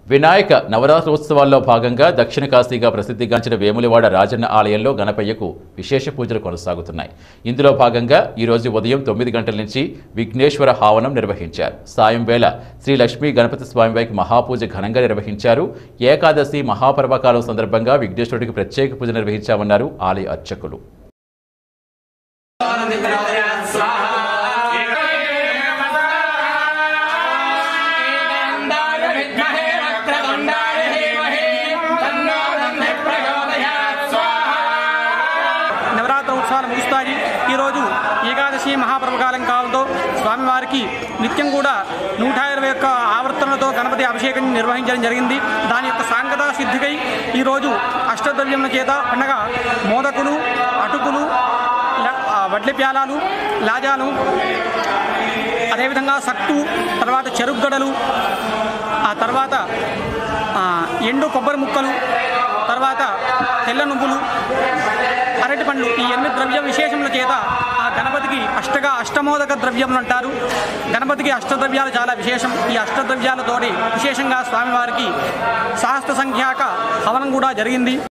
వినాయక నవరాత్రోత్సవాల్లో భాగంగా దక్షిణ కాశీగా ప్రసిద్ధిగాంచిన వేములవాడ రాజన్న ఆలయంలో గణపయ్యకు విశేష పూజలు కొనసాగుతున్నాయి. ఇందులో భాగంగా ఈరోజు ఉదయం 9 గంటల నుంచి విఘ్నేశ్వర హావనం నిర్వహించారు. సాయం వేళ శ్రీ లక్ష్మీ గణపతి స్వామివారికి మహాపూజ ఘనంగా నిర్వహించారు. ఏకాదశి మహాపర్వకాలం సందర్భంగా విఘ్నేశ్వరుడికి ప్రత్యేక పూజ నిర్వహించామన్నారు ఆలయ అర్చకులు. నవరాత్రి ఉత్సవాలు ముగుస్తాయి. ఈరోజు ఏకాదశి మహాపర్వకాలం కాలంతో స్వామివారికి నిత్యం కూడా 121 ఆవర్తనలతో గణపతి అభిషేకం నిర్వహించడం జరిగింది. దాని యొక్క సాంగత సిద్ధికై ఈరోజు అష్టద్రవ్యముల చేత అనగా మోదకులు, అటుకులు, వడ్ల ప్యాలాలు, లాజాలు, అదేవిధంగా సట్టు, తర్వాత చెరుగ్గడలు, ఆ తర్వాత ఎండు కొబ్బరి ముక్కలు, తర్వాత తెల్ల నువ్వులు, అరటి పండ్లు, ఈ 8 ద్రవ్య విశేషముల చేత ఆ గణపతికి అష్టమోదక ద్రవ్యములు అంటారు. గణపతికి అష్టద్రవ్యాలు చాలా విశేషం. ఈ అష్టద్రవ్యాలతోటి విశేషంగా స్వామివారికి సహస్ర సంఖ్యాక హవనం కూడా జరిగింది.